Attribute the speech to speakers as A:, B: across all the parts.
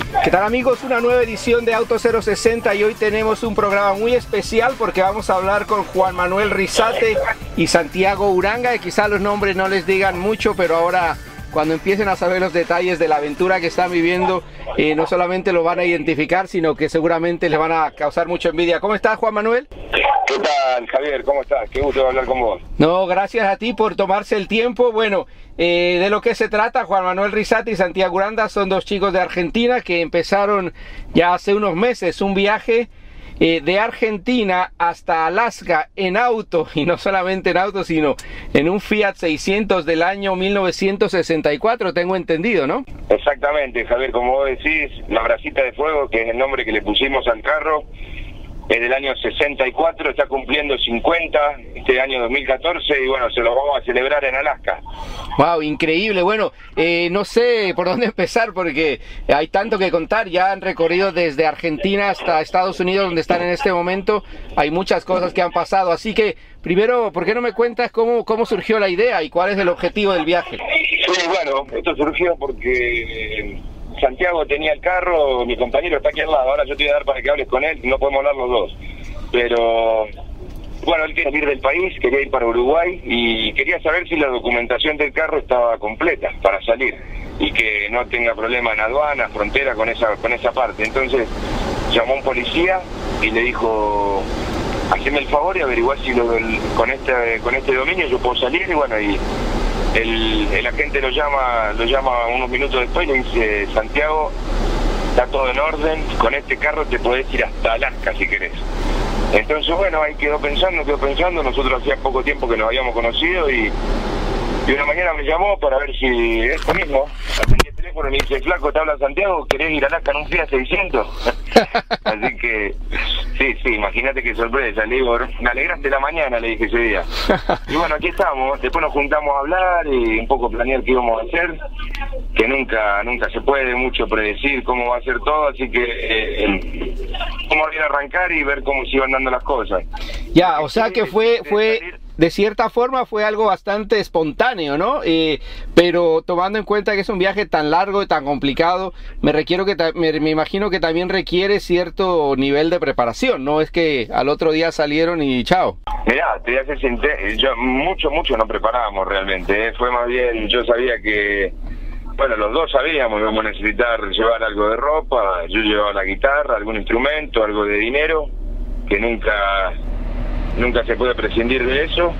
A: ¿Qué tal, amigos? Una nueva edición de Auto 060 y hoy tenemos un programa muy especial porque vamos a hablar con Juan Manuel Rizate y Santiago Uranga, que quizá los nombres no les digan mucho, pero ahora cuando empiecen a saber los detalles de la aventura que están viviendo, no solamente lo van a identificar, sino que seguramente les van a causar mucha envidia. ¿Cómo estás, Juan Manuel?
B: ¿Qué tal, Javier? ¿Cómo estás? Qué gusto hablar con vos.
A: No, gracias a ti por tomarse el tiempo. Bueno, de lo que se trata, Juan Manuel Rizate y Santiago Uranga son dos chicos de Argentina que empezaron ya hace unos meses un viaje de Argentina hasta Alaska en auto, y no solamente en auto, sino en un Fiat 600 del año 1964, tengo entendido, ¿no?
B: Exactamente, Javier, como vos decís, la bracita de fuego, que es el nombre que le pusimos al carro, es del año 64, está cumpliendo 50 este año 2014 y bueno, se lo vamos a celebrar en Alaska.
A: Wow, increíble. Bueno, no sé por dónde empezar porque hay tanto que contar. Ya han recorrido desde Argentina hasta Estados Unidos, donde están en este momento. Hay muchas cosas que han pasado, así que primero, ¿por qué no me cuentas cómo surgió la idea y cuál es el objetivo del viaje?
B: Sí, bueno, esto surgió porque Santiago tenía el carro, mi compañero está aquí al lado, ahora yo te voy a dar para que hables con él, no podemos hablar los dos, pero bueno, él quería ir del país, quería ir para Uruguay y quería saber si la documentación del carro estaba completa para salir y que no tenga problema en aduana, frontera con esa parte. Entonces llamó a un policía y le dijo: haceme el favor y averiguar si con este dominio yo puedo salir. Y bueno, y el agente lo llama unos minutos después y le dice: Santiago, está todo en orden, con este carro te podés ir hasta Alaska si querés. Entonces bueno, ahí quedó pensando, nosotros hacía poco tiempo que nos habíamos conocido y una mañana me llamó para ver si esto mismo, atendí el teléfono y me dice: flaco, te habla Santiago, ¿querés ir a Alaska en un Fiat 600? Así que, sí, imagínate qué sorpresa. Le digo: me alegraste la mañana, le dije ese día. Y bueno, aquí estamos, después nos juntamos a hablar y un poco planear qué íbamos a hacer, que nunca se puede mucho predecir cómo va a ser todo, así que vamos a ir a arrancar y ver cómo se iban dando las cosas.
A: Ya, o sea que fue de cierta forma fue algo bastante espontáneo, ¿no? Pero tomando en cuenta que es un viaje tan largo y tan complicado, me imagino que también requiere cierto nivel de preparación, ¿no? Es que al otro día salieron y chao.
B: Mirá, te voy a ser sincero, mucho no preparábamos realmente, fue más bien, yo sabía que, bueno, los dos sabíamos que íbamos a necesitar llevar algo de ropa, yo llevaba la guitarra, algún instrumento, algo de dinero, que nunca se puede prescindir de eso.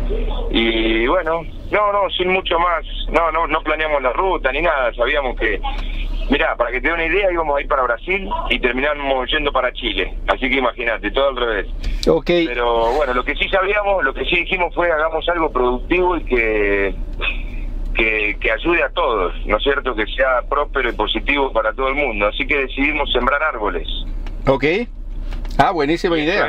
B: Y bueno, sin mucho más, no planeamos la ruta ni nada, sabíamos que, mirá, para que te dé una idea, íbamos a ir para Brasil y terminamos yendo para Chile, así que imagínate, todo al revés.
A: Okay.
B: Pero bueno, lo que sí dijimos fue: hagamos algo productivo y que ayude a todos, ¿no es cierto? Que sea próspero y positivo para todo el mundo, así que decidimos sembrar árboles.
A: Ok. Ah, buenísima idea.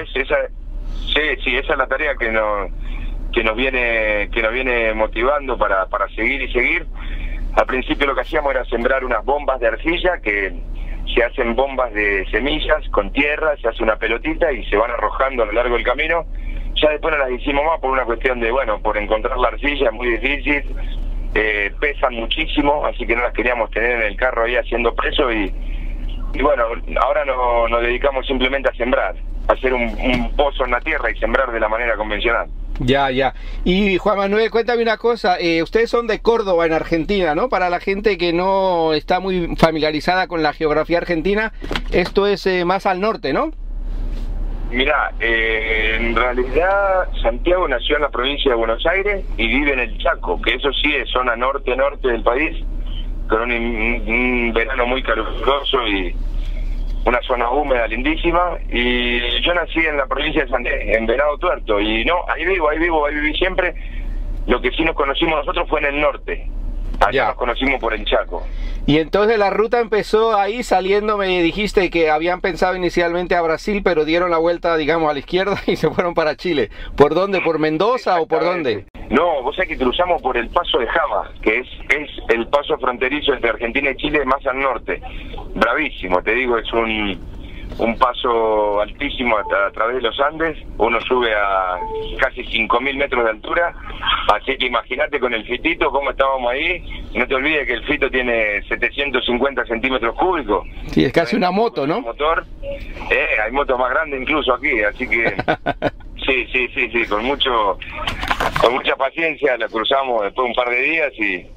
B: Sí, esa es la tarea que nos viene motivando para seguir y seguir. Al principio lo que hacíamos era sembrar unas bombas de arcilla, que se hacen bombas de semillas con tierra, se hace una pelotita y se van arrojando a lo largo del camino. Ya después no las hicimos más por una cuestión de, bueno, por encontrar la arcilla es muy difícil, pesan muchísimo, así que no las queríamos tener en el carro ahí haciendo peso y bueno, ahora nos dedicamos simplemente a sembrar, a hacer un pozo en la tierra y sembrar de la manera convencional. Ya.
A: Y Juan Manuel, cuéntame una cosa, ustedes son de Córdoba, en Argentina, ¿no? Para la gente que no está muy familiarizada con la geografía argentina, esto es más al norte, ¿no?
B: Mirá, en realidad Santiago nació en la provincia de Buenos Aires y vive en el Chaco, que eso sí es zona norte del país, con un verano muy caluroso y una zona húmeda lindísima. Y yo nací en la provincia de Sandé, en Venado Tuerto, y ahí viví siempre. Lo que sí nos conocimos nosotros fue en el norte, allá nos conocimos por el Chaco.
A: Y entonces la ruta empezó ahí saliendo, me dijiste que habían pensado inicialmente a Brasil, pero dieron la vuelta, digamos, a la izquierda y se fueron para Chile. ¿Por dónde? ¿Por Mendoza o por dónde?
B: No, vos sabés que cruzamos por el Paso de Jama, que es el paso fronterizo entre Argentina y Chile más al norte. Bravísimo, te digo, es un paso altísimo a través de los Andes. Uno sube a casi 5.000 metros de altura, así que imagínate con el fitito cómo estábamos ahí. No te olvides que el fito tiene 750 centímetros cúbicos.
A: Sí, es casi una moto, ¿no?
B: Motor. Hay motos más grandes incluso aquí, así que sí, con mucha paciencia la cruzamos después de un par de días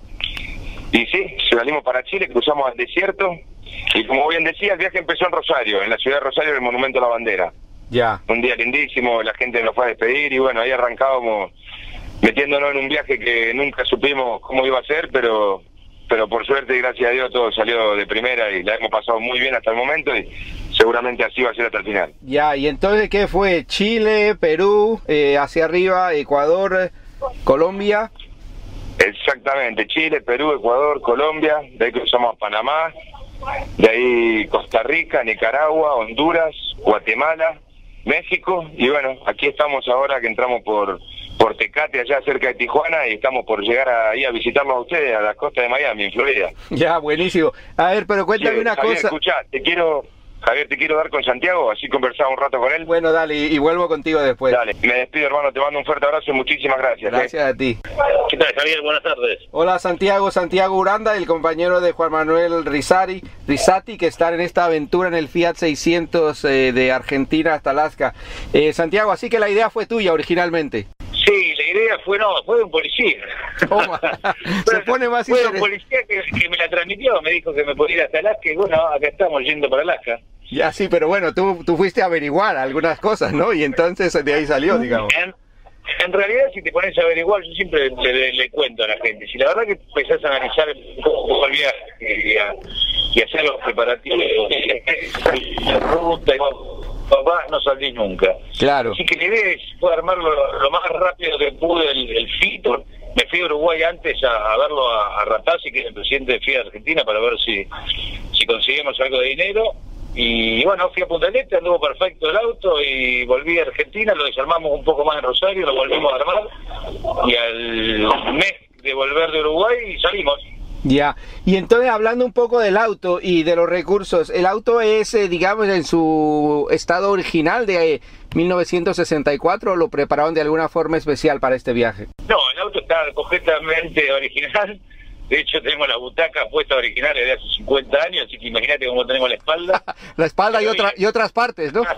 B: y sí, salimos para Chile, cruzamos al desierto y como bien decía, el viaje empezó en Rosario, en la ciudad de Rosario, en el Monumento a la Bandera.
A: Ya.
B: Un día lindísimo, la gente nos fue a despedir y bueno, ahí arrancábamos metiéndonos en un viaje que nunca supimos cómo iba a ser, pero por suerte y gracias a Dios todo salió de primera y la hemos pasado muy bien hasta el momento y seguramente así va a ser hasta el final.
A: Ya, y entonces ¿qué fue? Chile, Perú, hacia arriba, Ecuador, Colombia.
B: Exactamente, Chile, Perú, Ecuador, Colombia, de ahí cruzamos a Panamá, de ahí Costa Rica, Nicaragua, Honduras, Guatemala, México, y bueno, aquí estamos ahora que entramos por Tecate, allá cerca de Tijuana, y estamos por llegar ahí a visitarlos a ustedes, a la costa de Miami, en Florida.
A: Ya, buenísimo. A ver, pero cuéntame una
B: Javier,
A: cosa.
B: Escuchá, Javier, te quiero dar con Santiago, así conversamos un rato con él.
A: Bueno, dale, y vuelvo contigo después.
B: Dale, me despido, hermano, te mando un fuerte abrazo y muchísimas gracias.
A: Gracias a ti.
B: ¿Qué tal, Javier? Buenas tardes.
A: Hola Santiago Uranda, el compañero de Juan Manuel Risati, que está en esta aventura en el Fiat 600 de Argentina hasta Alaska. Santiago, así que la idea fue tuya originalmente.
C: Sí, la idea fue de un policía.
A: Toma. Se pone más
C: Fue un policía que me la transmitió, me dijo que me podía ir hasta Alaska y bueno, acá estamos yendo para Alaska.
A: Ya sí, pero bueno, tú fuiste a averiguar algunas cosas, ¿no? Y entonces de ahí salió, digamos.
C: En realidad, si te pones a averiguar, yo siempre le cuento a la gente, si la verdad que empezás a analizar un poco el viaje y hacer los preparativos, la ruta y papá, no salí nunca.
A: Claro.
C: Así que la idea fue armarlo lo más rápido que pude el FIT. Me fui a Uruguay antes a verlo a Ratazzi, que es el presidente de FIA de Argentina, para ver si conseguimos algo de dinero. Y bueno, fui a Punta del Este, anduvo perfecto el auto y volví a Argentina, lo desarmamos un poco más en Rosario, lo volvimos a armar y al mes de volver de Uruguay salimos.
A: Ya, y entonces hablando un poco del auto y de los recursos, el auto es, digamos, en su estado original de 1964 o lo prepararon de alguna forma especial para este viaje?
C: No, el auto está completamente original. De hecho, tenemos la butaca puesta original desde hace 50 años, así que imagínate cómo tenemos la espalda.
A: La espalda y otras partes, ¿no?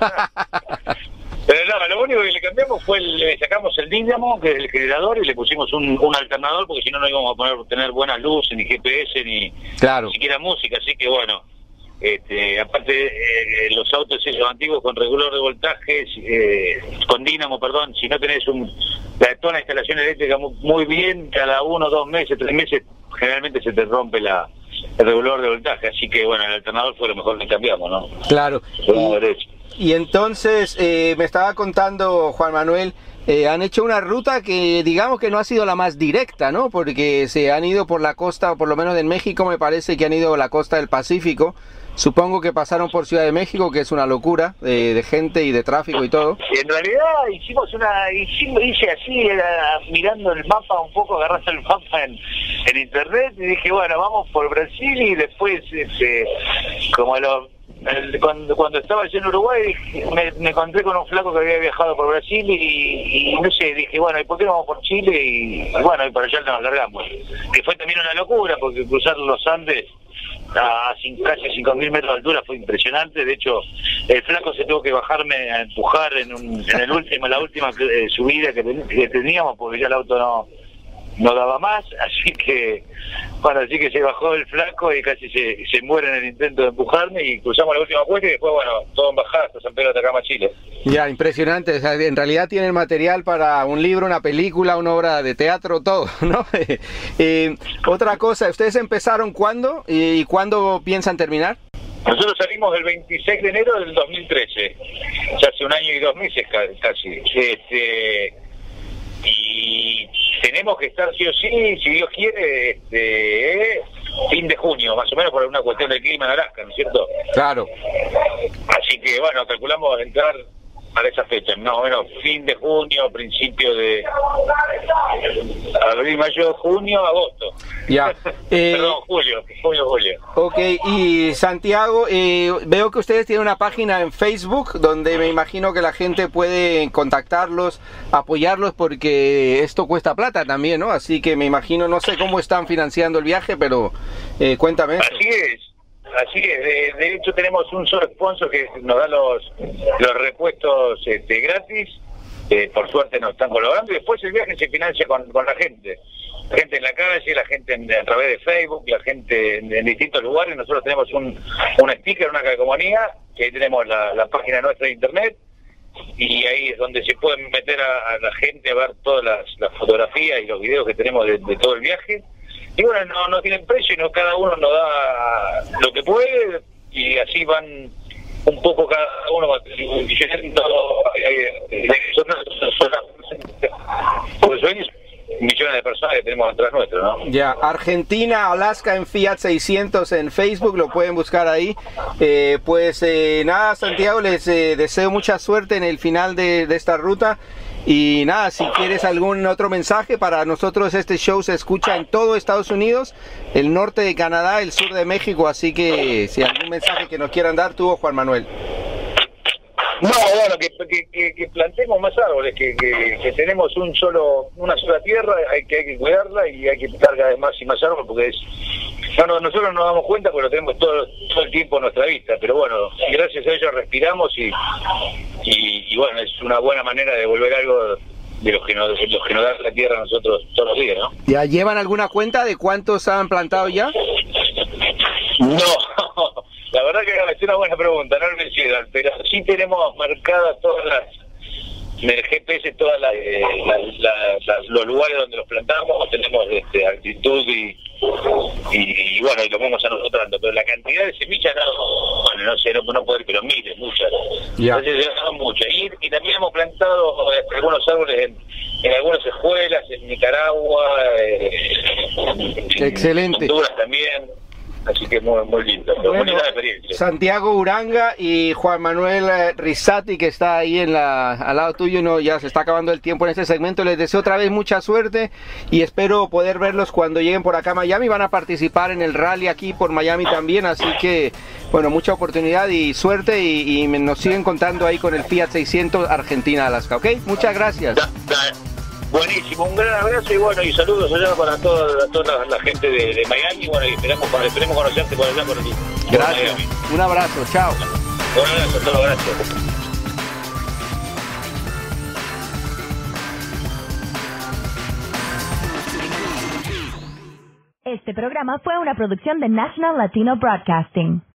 C: Pero no, lo único que le cambiamos fue, le sacamos el dínamo, que es el generador, y le pusimos un alternador, porque si no, no íbamos a tener buenas luces, ni GPS, ni siquiera música. Así que bueno, aparte los autos esos antiguos con regulador de voltajes, con dínamo, perdón, si no tenés toda la instalación eléctrica muy bien, cada 1, 2 meses, 3 meses, generalmente se te rompe el regulador de voltaje, así que bueno, el alternador fue lo mejor que cambiamos, ¿no?
A: Claro. Y entonces, me estaba contando Juan Manuel, han hecho una ruta que digamos que no ha sido la más directa, ¿no? Porque se han ido por la costa, por lo menos en México me parece que han ido a la costa del Pacífico. Supongo que pasaron por Ciudad de México, que es una locura de gente y de tráfico y todo.
C: En realidad hice así, mirando el mapa un poco, agarrando el mapa en internet y dije, bueno, vamos por Brasil y después, cuando estaba allá en Uruguay, me encontré con un flaco que había viajado por Brasil y no sé, dije, bueno, ¿y por qué no vamos por Chile? Y bueno, y para allá nos largamos. Que fue también una locura, porque cruzar los Andes a casi 5.000 metros de altura fue impresionante. De hecho, el flaco se tuvo que bajarme a empujar en la última subida que teníamos, porque ya el auto no daba más, así que se bajó el flaco y casi se muere en el intento de empujarme y cruzamos la última cuesta y después, bueno, todo en bajada hasta San Pedro de Atacama, Chile.
A: Ya, impresionante, o sea, en realidad tienen material para un libro, una película, una obra de teatro, todo, ¿no? Otra cosa, ¿ustedes empezaron cuándo y cuándo piensan terminar?
C: Nosotros salimos el 26 de enero del 2013, ya hace 1 año y 2 meses casi, y tenemos que estar sí o sí, si Dios quiere, fin de junio, más o menos, por una cuestión del clima en Alaska, ¿no es cierto?
A: Claro.
C: Así que bueno, calculamos entrar para esa fecha, no, bueno, fin de junio, principio de abril, mayo, junio, agosto.
A: Ya.
C: Perdón, julio.
A: Ok, y Santiago, veo que ustedes tienen una página en Facebook donde me imagino que la gente puede contactarlos, apoyarlos, porque esto cuesta plata también, ¿no? Así que me imagino, no sé cómo están financiando el viaje, pero cuéntame eso.
C: Así es, de hecho tenemos un solo sponsor que nos da los repuestos gratis, por suerte nos están colaborando, y después el viaje se financia con la gente en la calle, la gente a través de Facebook, la gente en distintos lugares. Nosotros tenemos un sticker, una calcomanía, que ahí tenemos la página nuestra de internet, y ahí es donde se pueden meter a la gente a ver todas las fotografías y los videos que tenemos de todo el viaje. Y bueno, no tienen precio, y cada uno nos da lo que puede, y así van un poco cada uno millones de personas que tenemos detrás nuestro, ¿no?
A: Ya, Argentina, Alaska en Fiat 600 en Facebook, lo pueden buscar ahí. Nada, Santiago, les deseo mucha suerte en el final de esta ruta. Y nada, si quieres algún otro mensaje, para nosotros este show se escucha en todo Estados Unidos, el norte de Canadá, el sur de México, así que si algún mensaje que nos quieran dar, tú o Juan Manuel.
C: No, bueno, que plantemos más árboles, que tenemos una sola tierra, hay que cuidarla, y hay que plantar cada vez más y más árboles, porque nosotros nos damos cuenta porque lo tenemos todo el tiempo a nuestra vista, pero bueno, gracias a ello respiramos, y bueno, es una buena manera de devolver algo de los que nos da la tierra a nosotros todos los días, ¿no?
A: ¿Ya llevan alguna cuenta de cuántos han plantado ya?
C: No, la verdad que es una buena pregunta, no me llegan, pero sí tenemos marcadas en el GPS todos los lugares donde los plantamos, tenemos altitud y bueno, y lo vamos anotando, pero la cantidad de semillas no sé, no puedo, pero miles, muchas.
A: Yeah.
C: Entonces son muchas. Y también hemos plantado algunos árboles en algunas escuelas, en Nicaragua,
A: excelente.
C: En Honduras también. Así que muy lindo, muy linda experiencia.
A: Santiago Uranga y Juan Manuel Rizzati, que está ahí al lado tuyo, ya se está acabando el tiempo en este segmento. Les deseo otra vez mucha suerte y espero poder verlos cuando lleguen por acá a Miami. Van a participar en el rally aquí por Miami también, así que bueno, mucha oportunidad y suerte, y nos siguen contando ahí con el Fiat 600 Argentina Alaska, ¿ok? Muchas gracias.
C: Buenísimo, un gran abrazo, y bueno, y saludos allá para toda la gente de Miami. Bueno, y esperemos conocerte por allá, por aquí.
A: Gracias, un abrazo, chao.
C: Un abrazo, todo, gracias.
D: Este programa fue una producción de National Latino Broadcasting.